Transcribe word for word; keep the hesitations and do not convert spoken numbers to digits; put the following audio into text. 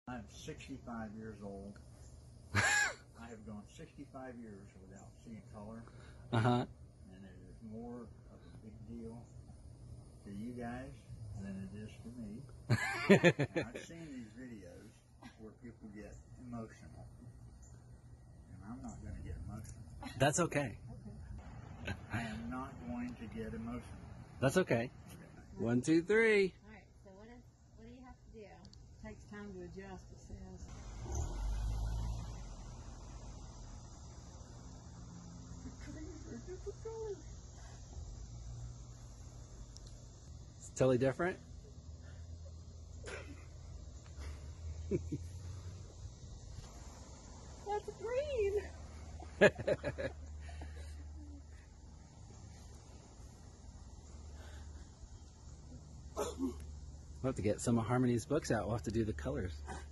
I'm sixty-five years old. I have gone sixty-five years without seeing color. Uh-huh. And it is more of a big deal to you guys than it is to me. And I've seen these videos where people get emotional. And I'm not going to get emotional. That's okay. I am not going to get emotional. That's okay. One, two, three. All right, so what, is, what do you have to do? It takes time to adjust, it says. It's totally different. That's green! We'll have to get some of Harmony's books out. We'll have to do the colors.